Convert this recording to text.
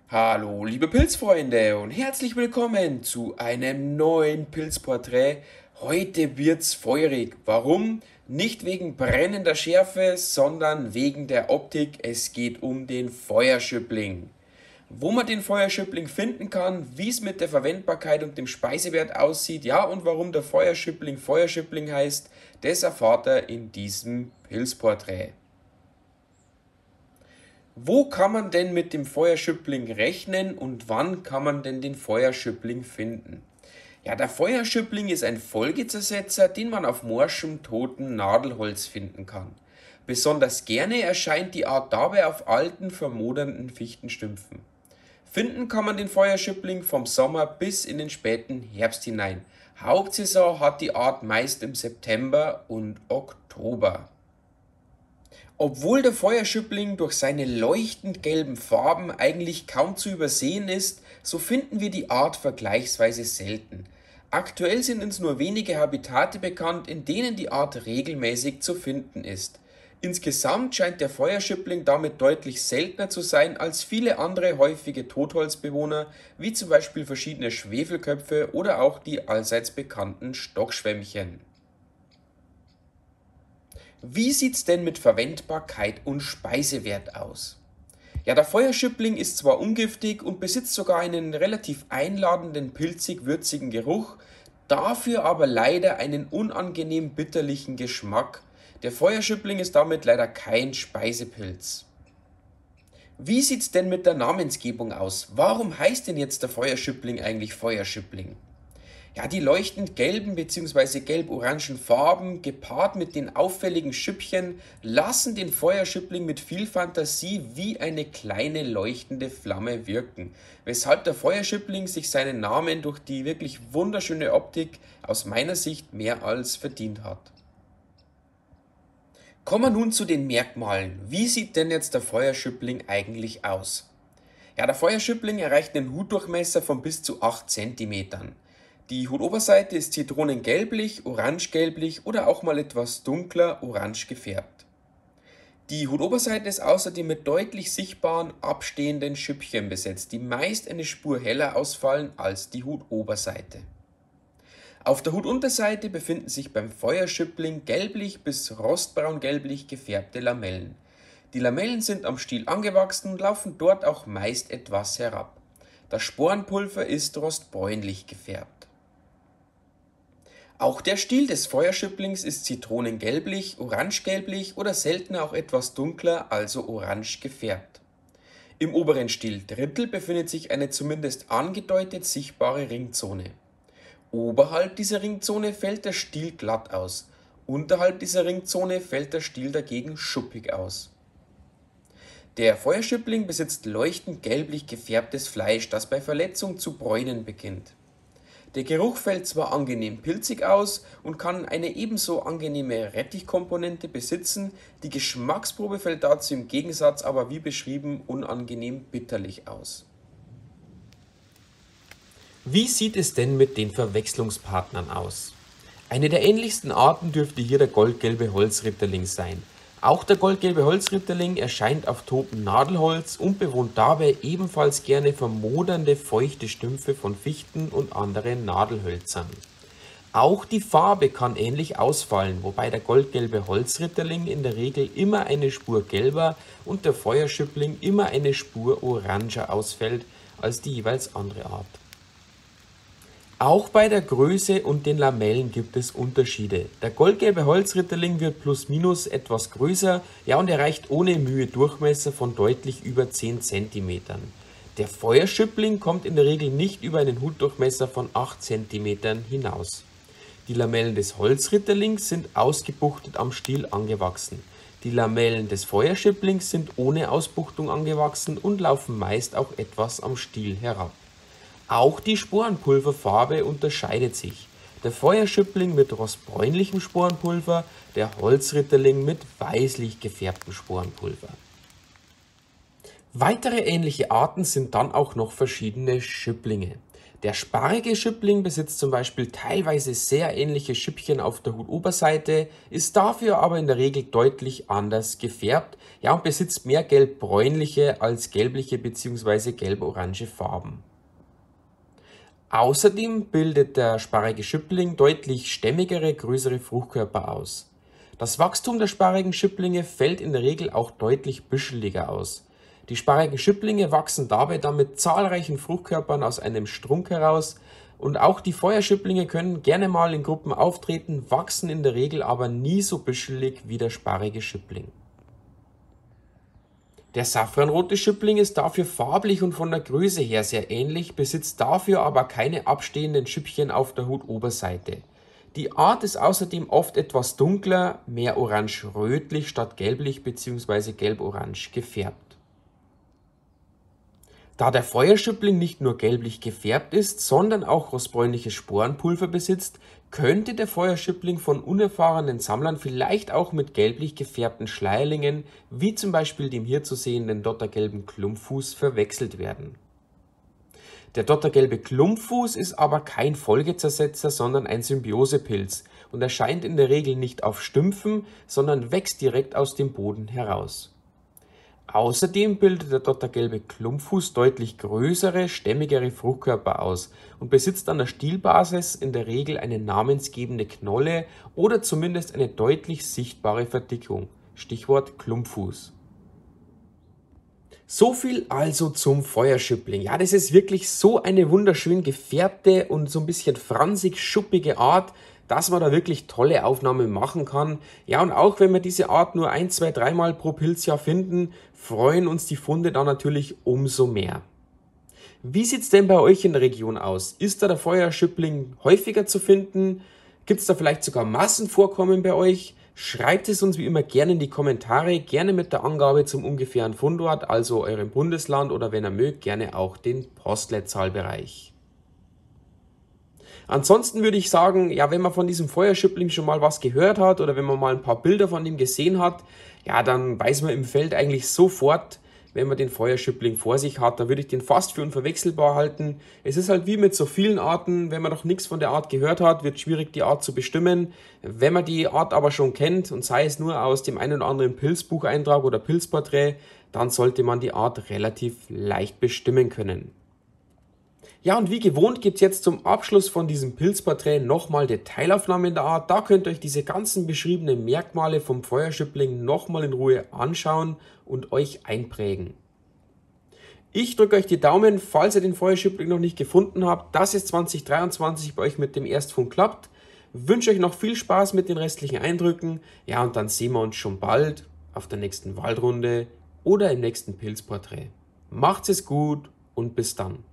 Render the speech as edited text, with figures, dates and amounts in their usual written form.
Hallo, liebe Pilzfreunde und herzlich willkommen zu einem neuen Pilzporträt. Heute wird's feurig. Warum? Nicht wegen brennender Schärfe, sondern wegen der Optik. Es geht um den Feuerschüppling. Wo man den Feuerschüppling finden kann, wie es mit der Verwendbarkeit und dem Speisewert aussieht, ja, und warum der Feuerschüppling heißt, das erfahrt ihr in diesem Pilzporträt. Wo kann man denn mit dem Feuerschüppling rechnen und wann kann man denn den Feuerschüppling finden? Ja, der Feuerschüppling ist ein Folgezersetzer, den man auf morschem, totem Nadelholz finden kann. Besonders gerne erscheint die Art dabei auf alten, vermodernden Fichtenstümpfen. Finden kann man den Feuerschüppling vom Sommer bis in den späten Herbst hinein. Hauptsaison hat die Art meist im September und Oktober. Obwohl der Feuerschüppling durch seine leuchtend gelben Farben eigentlich kaum zu übersehen ist, so finden wir die Art vergleichsweise selten. Aktuell sind uns nur wenige Habitate bekannt, in denen die Art regelmäßig zu finden ist. Insgesamt scheint der Feuerschüppling damit deutlich seltener zu sein als viele andere häufige Totholzbewohner, wie zum Beispiel verschiedene Schwefelköpfe oder auch die allseits bekannten Stockschwämmchen. Wie sieht's denn mit Verwendbarkeit und Speisewert aus? Ja, der Feuerschüppling ist zwar ungiftig und besitzt sogar einen relativ einladenden, pilzig-würzigen Geruch, dafür aber leider einen unangenehm bitterlichen Geschmack. Der Feuerschüppling ist damit leider kein Speisepilz. Wie sieht's denn mit der Namensgebung aus? Warum heißt denn jetzt der Feuerschüppling eigentlich Feuerschüppling? Ja, die leuchtend gelben bzw. gelb-orangen Farben gepaart mit den auffälligen Schüppchen lassen den Feuerschüppling mit viel Fantasie wie eine kleine leuchtende Flamme wirken, weshalb der Feuerschüppling sich seinen Namen durch die wirklich wunderschöne Optik aus meiner Sicht mehr als verdient hat. Kommen wir nun zu den Merkmalen. Wie sieht denn jetzt der Feuerschüppling eigentlich aus? Ja, der Feuerschüppling erreicht einen Hutdurchmesser von bis zu 8 cm. Die Hutoberseite ist zitronengelblich, orangegelblich oder auch mal etwas dunkler orange gefärbt. Die Hutoberseite ist außerdem mit deutlich sichtbaren abstehenden Schüppchen besetzt, die meist eine Spur heller ausfallen als die Hutoberseite. Auf der Hutunterseite befinden sich beim Feuerschüppling gelblich bis rostbraun-gelblich gefärbte Lamellen. Die Lamellen sind am Stiel angewachsen und laufen dort auch meist etwas herab. Das Sporenpulver ist rostbräunlich gefärbt. Auch der Stiel des Feuerschüpplings ist zitronengelblich, orangegelblich oder seltener auch etwas dunkler, also orange gefärbt. Im oberen Stieldrittel befindet sich eine zumindest angedeutet sichtbare Ringzone. Oberhalb dieser Ringzone fällt der Stiel glatt aus, unterhalb dieser Ringzone fällt der Stiel dagegen schuppig aus. Der Feuerschüppling besitzt leuchtend gelblich gefärbtes Fleisch, das bei Verletzung zu bräunen beginnt. Der Geruch fällt zwar angenehm pilzig aus und kann eine ebenso angenehme Rettichkomponente besitzen, die Geschmacksprobe fällt dazu im Gegensatz aber wie beschrieben unangenehm bitterlich aus. Wie sieht es denn mit den Verwechslungspartnern aus? Eine der ähnlichsten Arten dürfte hier der goldgelbe Holzritterling sein. Auch der goldgelbe Holzritterling erscheint auf totem Nadelholz und bewohnt dabei ebenfalls gerne vermodernde, feuchte Stümpfe von Fichten und anderen Nadelhölzern. Auch die Farbe kann ähnlich ausfallen, wobei der goldgelbe Holzritterling in der Regel immer eine Spur gelber und der Feuerschüppling immer eine Spur oranger ausfällt als die jeweils andere Art. Auch bei der Größe und den Lamellen gibt es Unterschiede. Der goldgelbe Holzritterling wird plus minus etwas größer, ja, und erreicht ohne Mühe Durchmesser von deutlich über 10 cm. Der Feuerschüppling kommt in der Regel nicht über einen Hutdurchmesser von 8 cm hinaus. Die Lamellen des Holzritterlings sind ausgebuchtet am Stiel angewachsen. Die Lamellen des Feuerschüpplings sind ohne Ausbuchtung angewachsen und laufen meist auch etwas am Stiel herab. Auch die Sporenpulverfarbe unterscheidet sich. Der Feuerschüppling mit rostbräunlichem Sporenpulver, der Holzritterling mit weißlich gefärbtem Sporenpulver. Weitere ähnliche Arten sind dann auch noch verschiedene Schüpplinge. Der sparrige Schüppling besitzt zum Beispiel teilweise sehr ähnliche Schüppchen auf der Hutoberseite, ist dafür aber in der Regel deutlich anders gefärbt, ja, und besitzt mehr gelb-bräunliche als gelbliche bzw. gelb-orange Farben. Außerdem bildet der sparrige Schüppling deutlich stämmigere, größere Fruchtkörper aus. Das Wachstum der sparrigen Schüpplinge fällt in der Regel auch deutlich büscheliger aus. Die sparrigen Schüpplinge wachsen dabei dann mit zahlreichen Fruchtkörpern aus einem Strunk heraus, und auch die Feuerschüpplinge können gerne mal in Gruppen auftreten, wachsen in der Regel aber nie so büschelig wie der sparrige Schüppling. Der safranrote Schüppling ist dafür farblich und von der Größe her sehr ähnlich, besitzt dafür aber keine abstehenden Schüppchen auf der Hutoberseite. Die Art ist außerdem oft etwas dunkler, mehr orange-rötlich statt gelblich bzw. gelb-orange gefärbt. Da der Feuerschüppling nicht nur gelblich gefärbt ist, sondern auch rostbräunliches Sporenpulver besitzt, könnte der Feuerschüppling von unerfahrenen Sammlern vielleicht auch mit gelblich gefärbten Schleierlingen, wie zum Beispiel dem hier zu sehenden dottergelben Klumpfuß, verwechselt werden. Der dottergelbe Klumpfuß ist aber kein Folgezersetzer, sondern ein Symbiosepilz und erscheint in der Regel nicht auf Stümpfen, sondern wächst direkt aus dem Boden heraus. Außerdem bildet der dottergelbe Klumpfuß deutlich größere, stämmigere Fruchtkörper aus und besitzt an der Stielbasis in der Regel eine namensgebende Knolle oder zumindest eine deutlich sichtbare Verdickung. Stichwort Klumpfuß. So viel also zum Feuerschüppling. Ja, das ist wirklich so eine wunderschön gefärbte und so ein bisschen fransig-schuppige Art, dass man da wirklich tolle Aufnahmen machen kann. Ja, und auch wenn wir diese Art nur 1, 2, 3 Mal pro Pilzjahr finden, freuen uns die Funde dann natürlich umso mehr. Wie sieht es denn bei euch in der Region aus? Ist da der Feuerschüppling häufiger zu finden? Gibt es da vielleicht sogar Massenvorkommen bei euch? Schreibt es uns wie immer gerne in die Kommentare, gerne mit der Angabe zum ungefähren Fundort, also eurem Bundesland, oder wenn ihr mögt, gerne auch den Postleitzahlbereich. Ansonsten würde ich sagen, ja, wenn man von diesem Feuerschüppling schon mal was gehört hat oder wenn man mal ein paar Bilder von dem gesehen hat, ja, dann weiß man im Feld eigentlich sofort, wenn man den Feuerschüppling vor sich hat, da würde ich den fast für unverwechselbar halten. Es ist halt wie mit so vielen Arten, wenn man noch nichts von der Art gehört hat, wird es schwierig, die Art zu bestimmen. Wenn man die Art aber schon kennt und sei es nur aus dem einen oder anderen Pilzbucheintrag oder Pilzporträt, dann sollte man die Art relativ leicht bestimmen können. Ja, und wie gewohnt gibt es jetzt zum Abschluss von diesem Pilzporträt nochmal Detailaufnahmen der Art. Da könnt ihr euch diese ganzen beschriebenen Merkmale vom Feuerschüppling nochmal in Ruhe anschauen und euch einprägen. Ich drücke euch die Daumen, falls ihr den Feuerschüppling noch nicht gefunden habt, dass es 2023 bei euch mit dem Erstfund klappt. Wünsche euch noch viel Spaß mit den restlichen Eindrücken. Ja, und dann sehen wir uns schon bald auf der nächsten Waldrunde oder im nächsten Pilzporträt. Macht's es gut und bis dann.